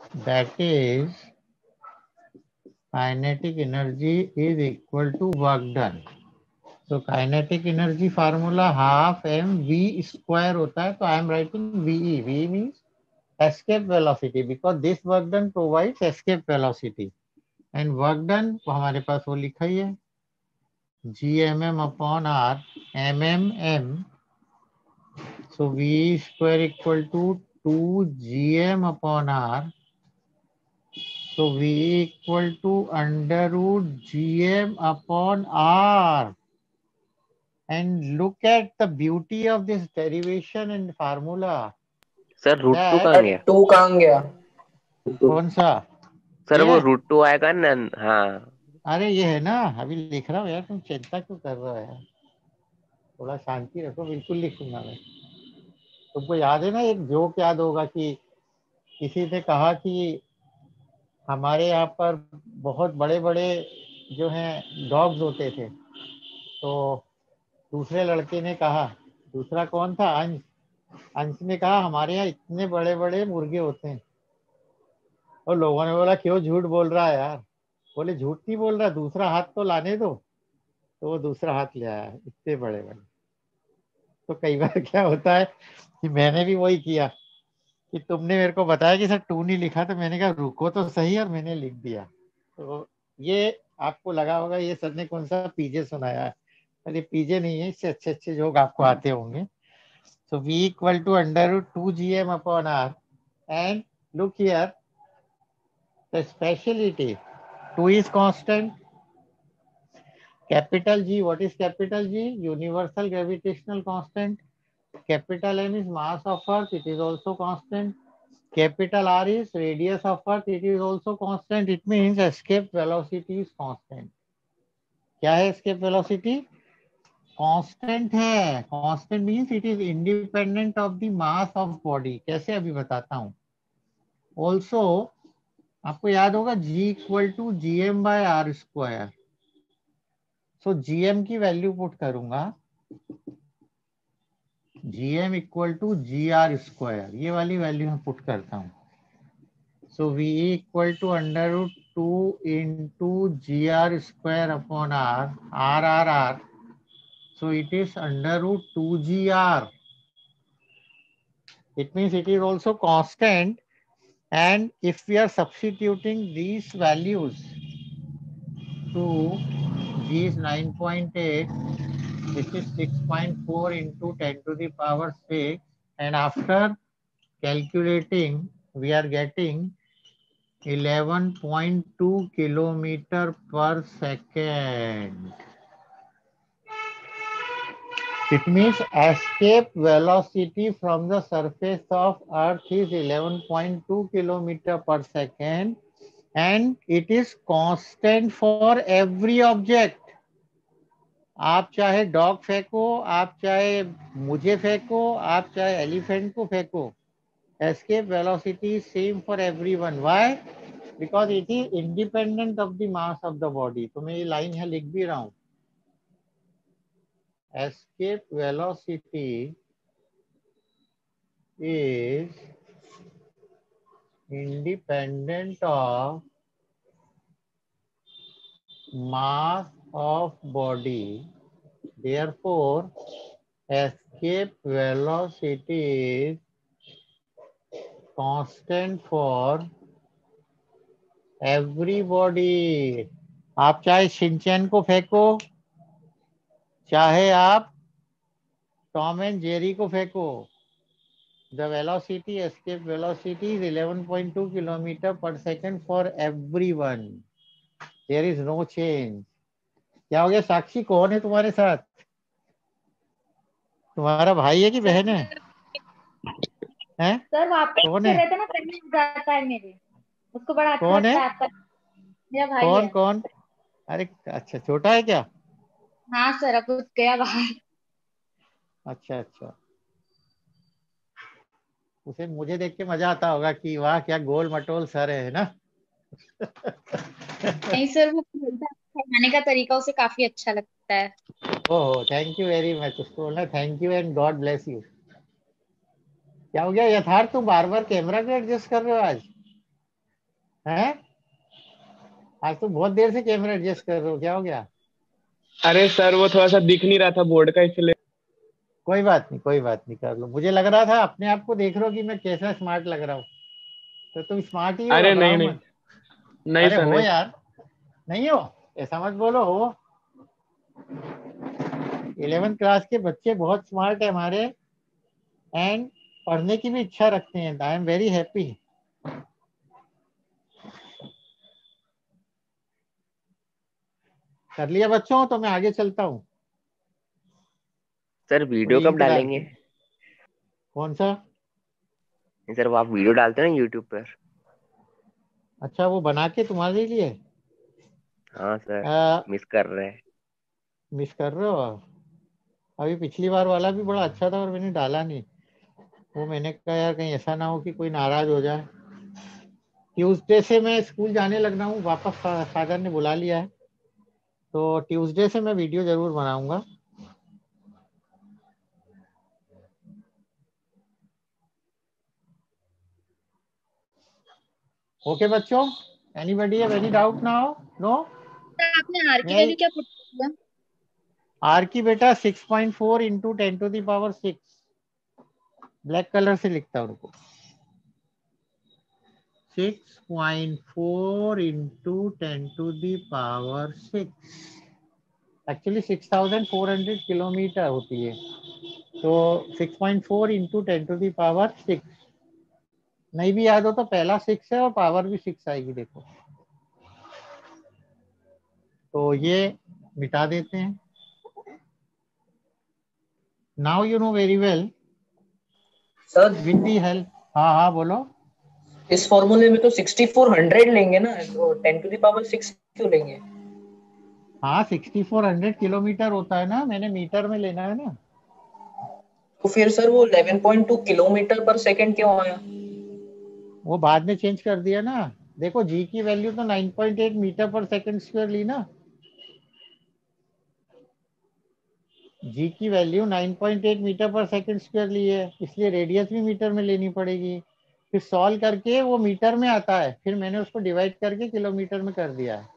that is kinetic energy is equal to work done. So kinetic energy formula half mv square होता है, तो I am writing ve. ve means escape velocity because this work done provides escape velocity and work done हमारे पास वो लिखा ही है gmm upon r mm. So v square equal to 2 gm upon r. So v equal to under root gm upon r. And look at the beauty of this derivation and formula. Sir root two That कहाँ गया? To कहाँ गया? कौन सा? Sir ये वो है? Root two आएगा ना। हाँ अरे ये है ना, अभी लिख रहा हूँ यार, तुम चिंता क्यों कर रहे हो यार, थोड़ा शांति रखो, बिल्कुल लिखूंगा मैं। तुमको याद है ना, एक जोक याद होगा कि किसी ने कहा कि हमारे यहाँ पर बहुत बड़े बड़े जो हैं डॉग्स होते थे, तो दूसरे लड़के ने कहा, दूसरा कौन था, अंश। अंश ने कहा हमारे यहाँ इतने बड़े बड़े मुर्गे होते हैं। और लोगों ने बोला क्यों झूठ बोल रहा है यार? बोले झूठ नहीं बोल रहा, दूसरा हाथ तो लाने दो। तो वो दूसरा हाथ ले आया, इतने बड़े बड़े। तो कई बार क्या होता है कि मैंने भी वही किया कि तुमने मेरे को बताया कि सर टू नहीं लिखा, तो मैंने कहा रुको तो सही, और मैंने लिख दिया। तो ये आपको लगा होगा ये सर ने कौन सा पीजे सुनाया है। अरे पीजे नहीं है, इससे अच्छे अच्छे जोक आपको आते होंगे। So v equal to under root 2 gm upon r and look here the speciality, 2 is constant. Capital G, what is capital G? Universal gravitational constant. Capital M is mass of Earth, it is also constant. Capital R is radius of Earth, it is also constant. It means escape velocity is constant. क्या है escape velocity? Constant है. Constant means it is independent of the mass of body. कैसे अभी बताता हूँ. Also आपको याद होगा G equal to GM by R square. So GM की वैल्यू पुट करूंगा, GM equal to GR square, ये वाली वैल्यू मैं पुट करता हूँ. So V equal to under root 2 into GR square upon R, R R R. So it is under root 2GR. It means it is also constant. And if we are substituting these values to G is 9.8, this is 6.4 into 10 to the power 6. And after calculating, we are getting 11.2 kilometer per second. It means escape velocity from the surface of Earth is 11.2 kilometer per second, and it is constant for every object. आप चाहे dog फेंको, आप चाहे मुझे फेंको, आप चाहे elephant को फेंको, escape velocity is same for everyone. Why? Because it is independent of the mass of the body. तो मैं ये लाइन यहाँ लिख भी रहा हूँ. Escape velocity is independent of mass of body. Therefore, escape velocity is constant for everybody. आप चाहे शिनचैन को फेंको, चाहे आप टॉम एंड जेरी को फेंको, the velocity, escape velocity is 11.2 kilometer per second for everyone. There is no change. क्या हो गया साक्षी, कौन है तुम्हारे साथ? तुम्हारा भाई है कि बहन है? हैं? सर वहाँ पे कौन कर है? रहे थे ना, करने जाता है मेरे, उसको बड़ा अच्छा कौन है? लगता है आपका। मेरा भाई कौन है। कौन? अरे अच्छा, छोटा है क्या? हाँ सर, अब कुछ गया बाहर। अच्छा अच्छा, उसे मुझे देख के मजा आता होगा कि वाह क्या गोल मटोल सर है ना? नहीं सर, वो बोलता है, खाने का तरीका उसे काफी अच्छा लगता है। Oh thank you very much, उसको बोलना thank you and God bless you. क्या हो गया यथार्थ, तुम बार बार कैमरा क्यों एडजस्ट कर रहे हो आज? हैं? आज तो बहुत देर से कैमरा एडजस्ट कर रहे हो, क्या हो गया? अरे सर वो थोड़ा सा दिख नहीं रहा था बोर्ड का इसलिए। कोई बात नहीं, कोई बात नहीं, कर लो। मुझे लग रहा था अपने आप को देख रहे हो कि मैं कैसा स्मार्ट लग रहा हूँ, तो तुम स्मार्ट ही हो, अरे नहीं घबराओ नहीं, मत। नहीं अरे सर हो नहीं। यार, नहीं हो ऐसा मत बोलो, हो। 11th क्लास के बच्चे बहुत स्मार्ट है हमारे, एंड पढ़ने की भी इच्छा रखते हैं। I am very happy. कर लिया बच्चों, तो मैं आगे चलता हूँ। सर वो वीडियो कब लिंक डाल डालेंगे? के। कौन सा? नहीं सर, वो आप वीडियो डालते हैं ना यूट्यूब पर। अच्छा, वो बना के तुम्हारे लिए हाँ सर, आ, मिस कर रहे हैं। मिस कर रहे हो? अभी पिछली बार वाला भी बड़ा अच्छा था और मैंने डाला नहीं। वो मैंने कहा यार कहीं ऐसा ना हो कि कोई नाराज हो जाए। ट्यूसडे से मैं स्कूल जाने लग रहा हूँ वापस, फादर ने बुला लिया है, तो ट्यूसडे से मैं वीडियो जरूर बनाऊंगा। ओके बच्चों, anybody have any doubt now? No? Sir आपने आर की मैं वैल्यू क्या पुट किया? आर की बेटा 6.4 इंटू 10⁶, ब्लैक कलर से लिखता हूँ उनको। 6.4 इंटू 10⁶, एक्चुअली 6400 किलोमीटर होती है, तो 6.4 इंटू 10⁶। नहीं भी याद हो तो पहला 6 है और पावर भी 6 आएगी, देखो। तो ये मिटा देते हैं। Now you know very well sir with the help. हाँ हाँ बोलो। इस फॉर्मूले में तो 6400 लेंगे ना, तो 10⁶ क्यों लेंगे? हाँ, 6400 किलोमीटर होता है ना, मैंने मीटर में लेना है ना। तो फिर सर वो 11.2 किलोमीटर पर सेकंड क्यों आया? वो बाद में चेंज कर दिया ना। देखो जी की वैल्यू तो 9.8 मीटर पर सेकंड स्क्वायर ली ना। जी की value 9.8 metre per second square ली है, इसलिए रेडियस भी मीटर में लेनी पड़ेगी। फिर सॉल्व करके वो मीटर में आता है, फिर मैंने उसको डिवाइड करके किलोमीटर में कर दिया है।